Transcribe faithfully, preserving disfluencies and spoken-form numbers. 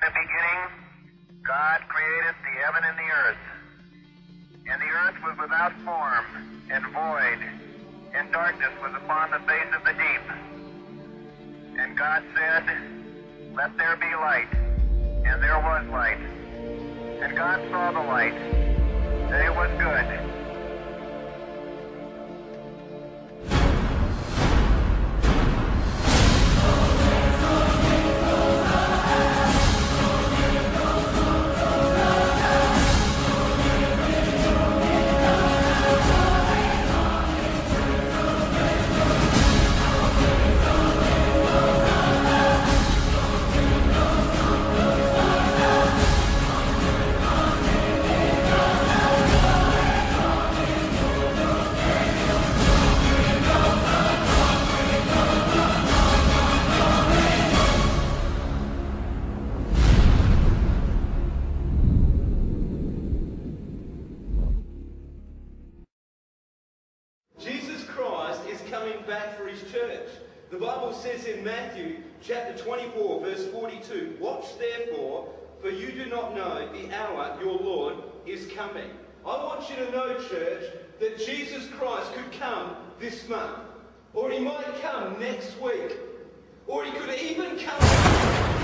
In the beginning, God created the heaven and the earth. And the earth was without form and void, and darkness was upon the face of the deep. And God said, "Let there be light." And there was light. And God saw the light, that it was good. The Bible says in Matthew chapter twenty-four, verse forty-two, "Watch therefore, for you do not know the hour your Lord is coming." I want you to know, church, that Jesus Christ could come this month, or he might come next week, or he could even come